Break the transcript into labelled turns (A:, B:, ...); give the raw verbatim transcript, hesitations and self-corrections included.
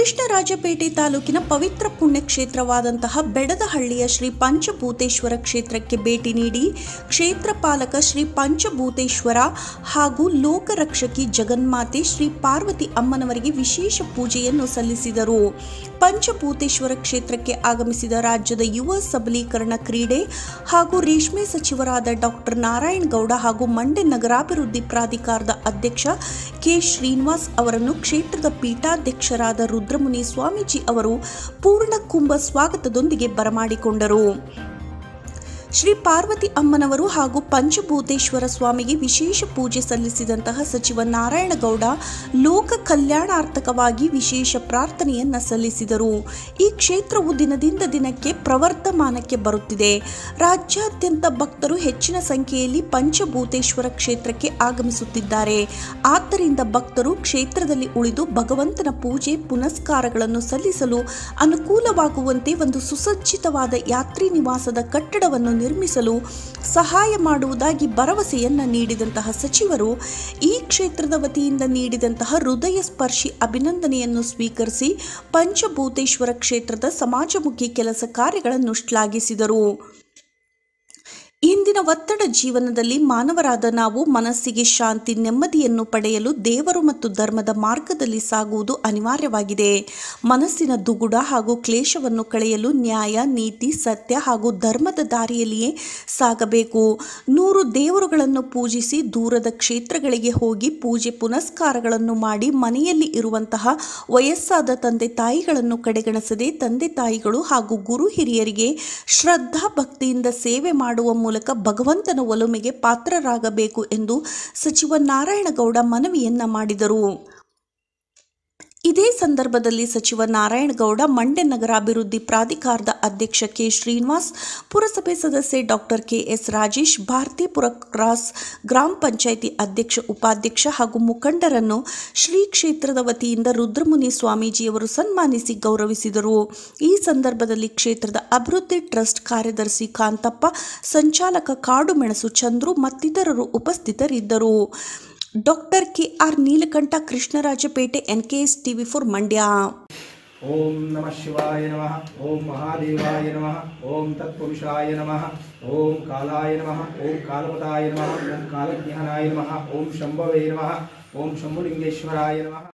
A: ಕೃಷ್ಣರಾಜಪೇಟೆ ತಾಲೂಕಿನ ಪವಿತ್ರ ಪುಣ್ಯಕ್ಷೇತ್ರವಾದಂತಹ ಬೆಡದಹಳ್ಳಿಯ ಶ್ರೀ ಪಂಚಭೂತೇಶ್ವರ ಕ್ಷೇತ್ರಕ್ಕೆ ಭೇಟಿ ನೀಡಿ ಕ್ಷೇತ್ರ ಪಾಲಕ ಶ್ರೀ ಪಂಚಭೂತೇಶ್ವರ ಹಾಗೂ ಲೋಕರಕ್ಷಕಿ ಜಗನ್ಮಾತೆ ಶ್ರೀ ಪಾರ್ವತಿ ಅಮ್ಮನವರಿಗೆ ವಿಶೇಷ ಪೂಜೆಯನ್ನು ಸಲ್ಲಿಸಿದರು. ಪಂಚಭೂತೇಶ್ವರ ಕ್ಷೇತ್ರಕ್ಕೆ ಆಗಮಿಸಿದ ರಾಜ್ಯದ ಯುವ ಸಬಲೀಕರಣ, ಕ್ರೀಡೆ ಹಾಗೂ ರೇಷ್ಮೆ ಸಚಿವರಾದ ಡಾಕ್ಟರ್ ನಾರಾಯಣ ಗೌಡ ಹಾಗೂ ಮಂಡ್ಯ ನಗರಾಭಿವೃದ್ಧಿ ಪ್ರಾಧಿಕಾರದ ಅಧ್ಯಕ್ಷ ಕೆ ಶ್ರೀನಿವಾಸ್ ಅವರನ್ನು ಕ್ಷೇತ್ರದ ಪೀಠಾಧ್ಯಕ್ಷರಾದ ರುದ್ರಮುನಿ ಸ್ವಾಮೀಜಿ ಅವರು ಪೂರ್ಣ ಕುಂಭ ಸ್ವಾಗತದೊಂದಿಗೆ ಬರಮಾಡಿಕೊಂಡರು. ಶ್ರೀ ಪಾರ್ವತಿ ಅಮ್ಮನವರು ಹಾಗೂ ಪಂಚಭೂತೇಶ್ವರ ಸ್ವಾಮಿಗೆ ವಿಶೇಷ ಪೂಜೆ ಸಲ್ಲಿಸಿದಂತಹ ಸಚಿವ ನಾರಾಯಣಗೌಡ ಲೋಕ ಕಲ್ಯಾಣಾರ್ಥಕವಾಗಿ ವಿಶೇಷ ಪ್ರಾರ್ಥನೆಯನ್ನ ಸಲ್ಲಿಸಿದರು. ಈ ಕ್ಷೇತ್ರವು ದಿನದಿಂದ ದಿನಕ್ಕೆ ಪ್ರವರ್ಧಮಾನಕ್ಕೆ ಬರುತ್ತಿದೆ. ರಾಜ್ಯಾದ್ಯಂತ ಭಕ್ತರು ಹೆಚ್ಚಿನ ಸಂಖ್ಯೆಯಲ್ಲಿ ಪಂಚಭೂತೇಶ್ವರ ಕ್ಷೇತ್ರಕ್ಕೆ ಆಗಮಿಸುತ್ತಿದ್ದಾರೆ. ಆದ್ದರಿಂದ ಭಕ್ತರು ಕ್ಷೇತ್ರದಲ್ಲಿ ಉಳಿದು ಭಗವಂತನ ಪೂಜೆ ಪುನಸ್ಕಾರಗಳನ್ನು ಸಲ್ಲಿಸಲು ಅನುಕೂಲವಾಗುವಂತೆ ಒಂದು ಸುಸಜ್ಜಿತವಾದ ಯಾತ್ರಿ ನಿವಾಸದ ಕಟ್ಟಡವನ್ನು ನಿರ್ಮಿಸಲು ಸಹಾಯ ಮಾಡುವುದಾಗಿ ಭರವಸೆಯನ್ನ ನೀಡಿದಂತಹ ಸಚಿವರು ಈ ಕ್ಷೇತ್ರದ ವತಿಯಿಂದ ನೀಡಿದಂತಹ ಹೃದಯ ಸ್ಪರ್ಶಿ ಅಭಿನಂದನೆಯನ್ನು ಸ್ವೀಕರಿಸಿ ಪಂಚಭೂತೇಶ್ವರ ಕ್ಷೇತ್ರದ ಸಮಾಜಮುಖಿ ಕೆಲಸ ಕಾರ್ಯಗಳನ್ನು ಶ್ಲಾಘಿಸಿದರು. ಇಂದಿನ ಒತ್ತಡ ಜೀವನದಲ್ಲಿ ಮಾನವರಾದ ನಾವು ಮನಸ್ಸಿಗೆ ಶಾಂತಿ, ನೆಮ್ಮದಿಯನ್ನು ಪಡೆಯಲು ದೇವರು ಮತ್ತು ಧರ್ಮದ ಮಾರ್ಗದಲ್ಲಿ ಸಾಗುವುದು ಅನಿವಾರ್ಯವಾಗಿದೆ. ಮನಸ್ಸಿನ ದುಗುಡ ಹಾಗೂ ಕ್ಲೇಶವನ್ನು ಕಳೆಯಲು ನ್ಯಾಯ, ನೀತಿ, ಸತ್ಯ ಹಾಗೂ ಧರ್ಮದ ದಾರಿಯಲ್ಲಿಯೇ ಸಾಗಬೇಕು. ನೂರು ದೇವರುಗಳನ್ನು ಪೂಜಿಸಿ ದೂರದ ಕ್ಷೇತ್ರಗಳಿಗೆ ಹೋಗಿ ಪೂಜೆ ಪುನಸ್ಕಾರಗಳನ್ನು ಮಾಡಿ ಮನೆಯಲ್ಲಿ ಇರುವಂತಹ ವಯಸ್ಸಾದ ತಂದೆ ತಾಯಿಗಳನ್ನು ಕಡೆಗಣಿಸದೆ ತಂದೆ ತಾಯಿಗಳು ಹಾಗೂ ಗುರು ಹಿರಿಯರಿಗೆ ಶ್ರದ್ಧಾ ಭಕ್ತಿಯಿಂದ ಸೇವೆ ಮಾಡುವ ಮೂಲಕ ಭಗವಂತನ ಒಲುಮೆಗೆ ಪಾತ್ರರಾಗಬೇಕು ಎಂದು ಸಚಿವ ನಾರಾಯಣಗೌಡ ಮನವಿಯನ್ನ ಮಾಡಿದರು. ಇದೇ ಸಂದರ್ಭದಲ್ಲಿ ಸಚಿವ ನಾರಾಯಣಗೌಡ, ಮಂಡ್ಯ ನಗರಾಭಿವೃದ್ಧಿ ಪ್ರಾಧಿಕಾರದ ಅಧ್ಯಕ್ಷ ಕೆ ಶ್ರೀನಿವಾಸ್, ಪುರಸಭೆ ಸದಸ್ಯೆ doctor K S Rajesh, Bharathipura cross ಗ್ರಾಮ ಪಂಚಾಯಿತಿ ಅಧ್ಯಕ್ಷ, ಉಪಾಧ್ಯಕ್ಷ ಹಾಗೂ ಮುಖಂಡರನ್ನು ಶ್ರೀ ಕ್ಷೇತ್ರದ ವತಿಯಿಂದ ರುದ್ರಮುನಿ ಸ್ವಾಮೀಜಿಯವರು ಸನ್ಮಾನಿಸಿ ಗೌರವಿಸಿದರು. ಈ ಸಂದರ್ಭದಲ್ಲಿ ಕ್ಷೇತ್ರದ ಅಭಿವೃದ್ಧಿ ಟ್ರಸ್ಟ್ ಕಾರ್ಯದರ್ಶಿ ಕಾಂತಪ್ಪ, ಸಂಚಾಲಕ ಕಾಡುಮೆಣಸು ಚಂದ್ರು ಮತ್ತಿತರರು ಉಪಸ್ಥಿತರಿದ್ದರು. Doctor K R Neelakantha, Krishnarajapete, N K S TV four Mandya.
B: ಓಂ ನಮಃ ಶಿವಾಯ ನಮಃ. ಓಂ ಮಹಾದೇವಾಯ ನಮಃ. ಓಂ ತತ್ಪುರುಷಾಯ ನಮಃ. ಓಂ ಕಾಲಾಯ ನಮಃ. ಓಂ ಕಾಲಪತಾಯ ನಮಃ. ಓಂ ಕಾಲಜ್ಞಾನಾಯ ನಮಃ. ಓಂ ಶಂಭವೇ ನಮಃ. ಓಂ ಶಂಭುಲಿಂಗೇಶ್ವರಾಯ ನಮಃ.